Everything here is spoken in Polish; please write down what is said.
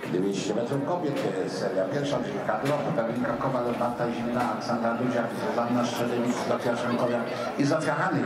200 metrów kobiet, seria pierwsza, czyli kadrowa, Karolinka Kowal, Marta Zimna, Aleksandra Dudziak, Zuzanna Szczerewicz, Zofia Szymkowiak i Zofia Hanyś.